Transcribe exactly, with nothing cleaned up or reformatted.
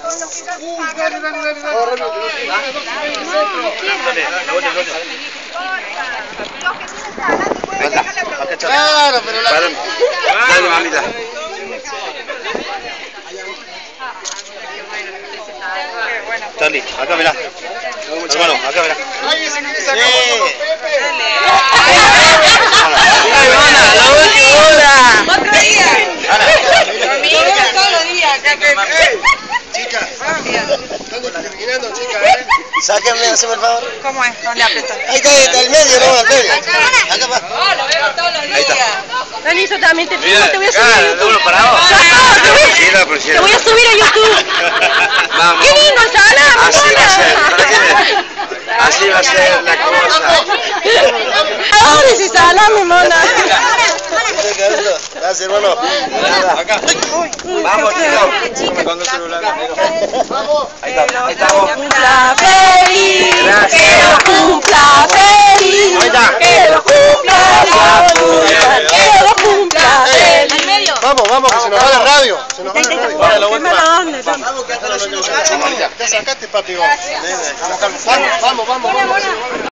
Claro, pero la... Dale, mamita. Charlie, acá mirá. Hermano, acá mirá. ¡Ay, se quiere sacar foto con Pepe! ¡Ay, Ana, la última hora! ¡Otro día! Ana. Conmigo todos los días acá que... Chicas, están discriminando, chicas, ¿eh? Sáquenme, haceme el favor. ¿Cómo es? No le apretas. Ahí está, está el medio, no, al medio. Acá va. Oh, lo veo todos los días. Dani, yo también te filmo, te voy a subir a YouTube. uno para vos. Te voy a subir a YouTube. Vamos. ¡Qué lindo, Sala! Así va a ser, ¿para qué? Así va a ser la cosa. Ahora sí, Sala, mi mona. Gracias, hermano. Acá. Vamos, chicos. Con el celular. Vamos. Ahí está, ahí estamos. Cumpla feliz, que lo cumpla feliz, Ahí está. que lo cumpla feliz, que lo cumpla feliz. Al medio. Vamos, vamos, que se nos va la radio. Se nos va la radio. Vale, la última. Vamos, que hasta la... Ya sacaste, papi, vos. Vamos, vamos, vamos.